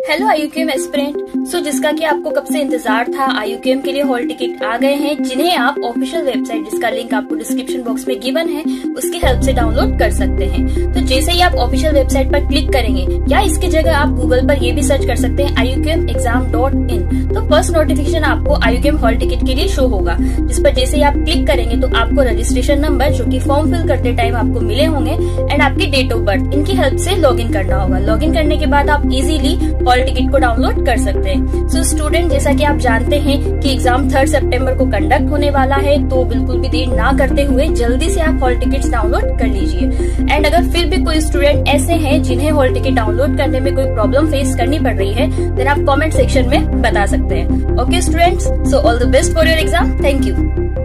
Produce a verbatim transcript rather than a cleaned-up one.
Hello आईयूकेएम aspirant. सो जिसका कि आपको कब से इंतजार था, आईयूकेएम के लिए हॉल टिकट आ गए हैं, जिन्हें आप ऑफिशियल वेबसाइट जिसका लिंक आपको डिस्क्रिप्शन बॉक्स में गिवन है उसकी हेल्प से डाउनलोड कर सकते हैं। तो जैसे ही आप ऑफिशियल वेबसाइट पर क्लिक करेंगे या इसकी जगह आप गूगल पर ये भी सर्च कर सकते हैं आईयूकेएम एग्जाम डॉट इन, तो फर्स्ट नोटिफिकेशन आपको आईयूकेएम हॉल टिकट के लिए शो होगा, जिस पर जैसे ही आप क्लिक करेंगे तो आपको रजिस्ट्रेशन नंबर जो की फॉर्म फिल करते टाइम आपको मिले होंगे एंड आपकी डेट ऑफ बर्थ, इनकी हेल्प से लॉग इन करना होगा। लॉग इन करने के बाद आप इजीली हॉल टिकट को डाउनलोड कर सकते हैं। सो so, स्टूडेंट जैसा कि आप जानते हैं कि एग्जाम थर्ड सितंबर को कंडक्ट होने वाला है, तो बिल्कुल भी देर ना करते हुए जल्दी से आप हॉल टिकट्स डाउनलोड कर लीजिए। एंड अगर फिर भी कोई स्टूडेंट ऐसे हैं जिन्हें हॉल टिकट डाउनलोड करने में कोई प्रॉब्लम फेस करनी पड़ रही है, देन आप कमेंट सेक्शन में बता सकते हैं। Okay students, so all the best for your exam. Thank you.